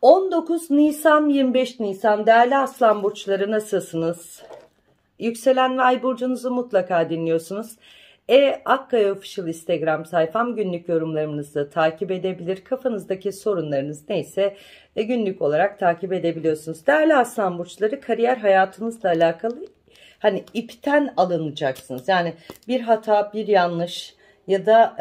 19 Nisan 25 Nisan değerli Aslan burçları, nasılsınız? Yükselen ve ay burcunuzu mutlaka dinliyorsunuz. Akkaya Official Instagram sayfam, günlük yorumlarınızı takip edebilir. Kafanızdaki sorunlarınız neyse günlük olarak takip edebiliyorsunuz. Değerli Aslan burçları, kariyer hayatınızla alakalı hani ipten alınacaksınız. Yani bir hata, bir yanlış ya da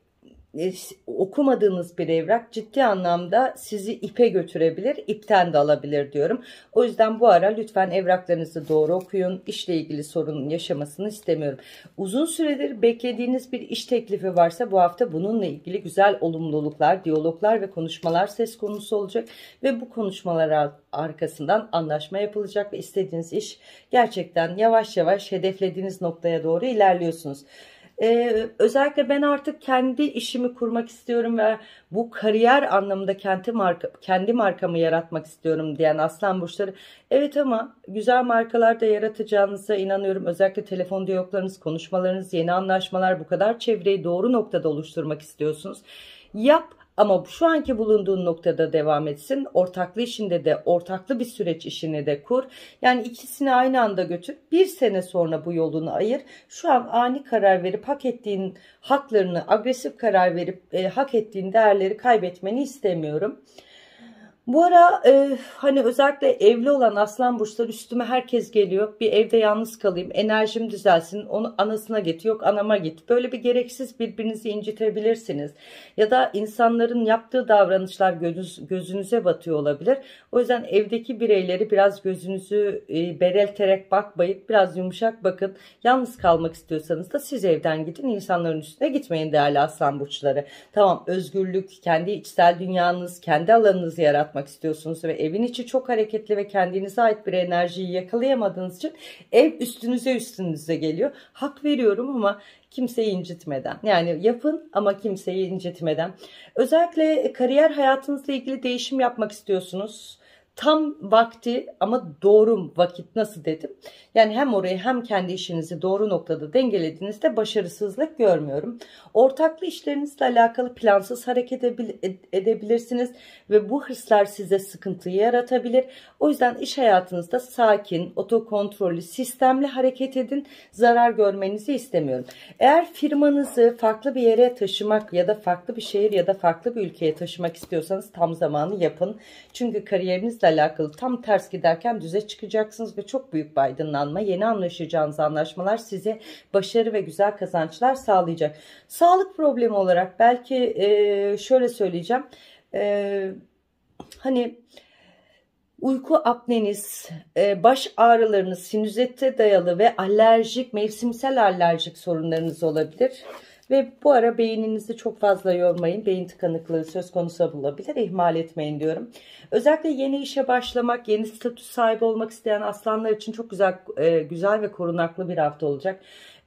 okumadığınız bir evrak ciddi anlamda sizi ipe götürebilir, ipten de alabilir diyorum. O yüzden bu ara lütfen evraklarınızı doğru okuyun. İşle ilgili sorun yaşamasını istemiyorum. Uzun süredir beklediğiniz bir iş teklifi varsa bu hafta bununla ilgili güzel olumluluklar, diyaloglar ve konuşmalar söz konusu olacak ve bu konuşmalar arkasından anlaşma yapılacak ve istediğiniz iş gerçekten yavaş yavaş hedeflediğiniz noktaya doğru ilerliyorsunuz. Özellikle ben artık kendi işimi kurmak istiyorum ve bu kariyer anlamında kendi markamı yaratmak istiyorum diyen Aslan burçları, evet, ama güzel markalar da yaratacağınıza inanıyorum. Özellikle telefon diyaloglarınız, konuşmalarınız, yeni anlaşmalar, bu kadar çevreyi doğru noktada oluşturmak istiyorsunuz. Yap. Ama şu anki bulunduğun noktada devam etsin. Ortaklı işinde de, ortaklı bir süreç işini de kur. Yani ikisini aynı anda götür. Bir sene sonra bu yolunu ayır. Şu an ani karar verip hak ettiğin haklarını, agresif karar verip hak ettiğin değerleri kaybetmeni istemiyorum. Bu ara hani özellikle evli olan Aslan burçları, üstüme herkes geliyor. Bir evde yalnız kalayım, enerjim düzelsin, onu anasına git, yok anama git. Böyle bir gereksiz birbirinizi incitebilirsiniz. Ya da insanların yaptığı davranışlar gözünüze batıyor olabilir. O yüzden evdeki bireyleri biraz gözünüzü berelterek bakmayın. Biraz yumuşak bakın. Yalnız kalmak istiyorsanız da siz evden gidin. İnsanların üstüne gitmeyin değerli Aslan burçları. Tamam, özgürlük, kendi içsel dünyanız, kendi alanınızı yaratmak istiyorsunuz ve evin içi çok hareketli ve kendinize ait bir enerjiyi yakalayamadığınız için ev üstünüze geliyor. Hak veriyorum ama kimseyi incitmeden. Yani yapın ama kimseyi incitmeden. Özellikle kariyer hayatınızla ilgili değişim yapmak istiyorsunuz. Tam vakti ama doğru vakit, nasıl dedim? Yani hem orayı hem kendi işinizi doğru noktada dengelediğinizde başarısızlık görmüyorum. Ortaklı işlerinizle alakalı plansız hareket edebilirsiniz ve bu hırslar size sıkıntıyı yaratabilir. O yüzden iş hayatınızda sakin, otokontrollü, sistemli hareket edin. Zarar görmenizi istemiyorum. Eğer firmanızı farklı bir yere taşımak ya da farklı bir şehir ya da farklı bir ülkeye taşımak istiyorsanız tam zamanı yapın. Çünkü kariyerinizle alakalı tam ters giderken düze çıkacaksınız ve çok büyük bir aydınlanma, yeni anlaşacağınız anlaşmalar size başarı ve güzel kazançlar sağlayacak. Sağlık problemi olarak belki şöyle söyleyeceğim. Hani uyku apneniz, baş ağrılarınız, sinüzite dayalı ve alerjik, mevsimsel alerjik sorunlarınız olabilir. Ve bu ara beyninizi çok fazla yormayın. Beyin tıkanıklığı söz konusu olabilir. İhmal etmeyin diyorum. Özellikle yeni işe başlamak, yeni statü sahibi olmak isteyen aslanlar için çok güzel ve korunaklı bir hafta olacak.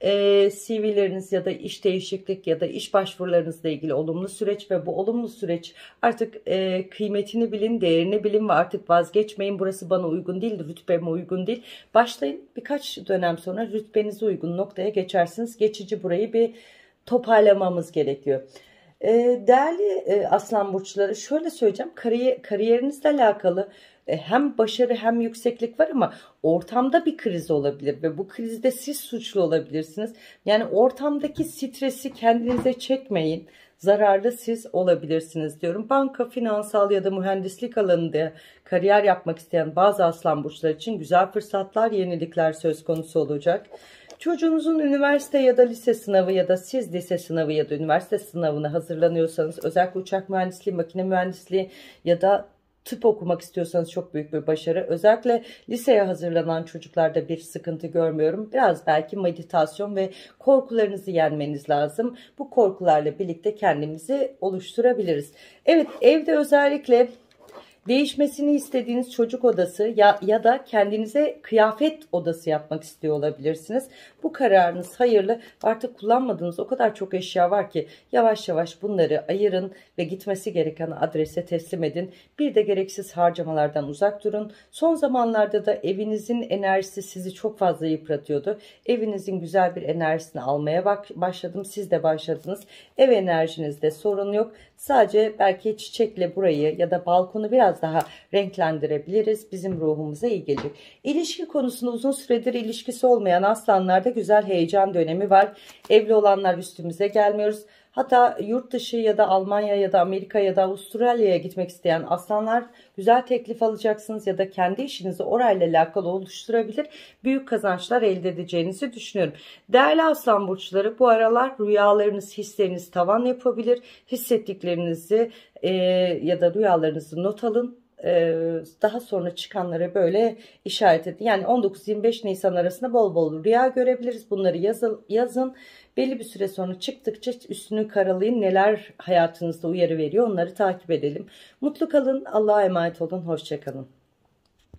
CV'leriniz ya da iş değişiklik ya da iş başvurularınızla ilgili olumlu süreç ve bu olumlu süreç artık kıymetini bilin, değerini bilin ve artık vazgeçmeyin. Burası bana uygun değil, rütbeme uygun değil. Başlayın, birkaç dönem sonra rütbenize uygun noktaya geçersiniz. Geçici burayı bir toparlamamız gerekiyor. Değerli Aslan burçları, şöyle söyleyeceğim, kariyerinizle alakalı hem başarı hem yükseklik var ama ortamda bir kriz olabilir ve bu krizde siz suçlu olabilirsiniz. Yani ortamdaki stresi kendinize çekmeyin. Zararlı siz olabilirsiniz diyorum. Banka, finansal ya da mühendislik alanında kariyer yapmak isteyen bazı Aslan burçları için güzel fırsatlar, yenilikler söz konusu olacak. Çocuğunuzun üniversite ya da lise sınavı ya da siz lise sınavı ya da üniversite sınavına hazırlanıyorsanız, özellikle uçak mühendisliği, makine mühendisliği ya da tıp okumak istiyorsanız çok büyük bir başarı. Özellikle liseye hazırlanan çocuklarda bir sıkıntı görmüyorum. Biraz belki meditasyon ve korkularınızı yenmeniz lazım. Bu korkularla birlikte kendimizi oluşturabiliriz. Evet, evde özellikle değişmesini istediğiniz çocuk odası ya da kendinize kıyafet odası yapmak istiyor olabilirsiniz. Bu kararınız hayırlı. Artık kullanmadığınız o kadar çok eşya var ki yavaş yavaş bunları ayırın ve gitmesi gereken adrese teslim edin. Bir de gereksiz harcamalardan uzak durun. Son zamanlarda da evinizin enerjisi sizi çok fazla yıpratıyordu. Evinizin güzel bir enerjisini almaya başladım. Siz de başladınız. Ev enerjinizde sorun yok. Sadece belki çiçekle burayı ya da balkonu biraz biraz daha renklendirebiliriz. Bizim ruhumuza iyi gelecek. İlişki konusunda uzun süredir ilişkisi olmayan aslanlarda güzel heyecan dönemi var. Evli olanlar üstümüze gelmiyoruz. Hatta yurt dışı ya da Almanya ya da Amerika ya da Avustralya'ya gitmek isteyen aslanlar güzel teklif alacaksınız ya da kendi işinizi orayla alakalı oluşturabilir. Büyük kazançlar elde edeceğinizi düşünüyorum. Değerli aslan burçları, bu aralar rüyalarınız, hisleriniz tavan yapabilir. Hissettiklerinizi ya da rüyalarınızı not alın. Daha sonra çıkanlara böyle işaret edin. Yani 19-25 Nisan arasında bol bol rüya görebiliriz. Bunları yazın. Belli bir süre sonra çıktıkça üstünü karalayın. Neler hayatınızda uyarı veriyor, onları takip edelim. Mutlu kalın. Allah'a emanet olun. Hoşça kalın.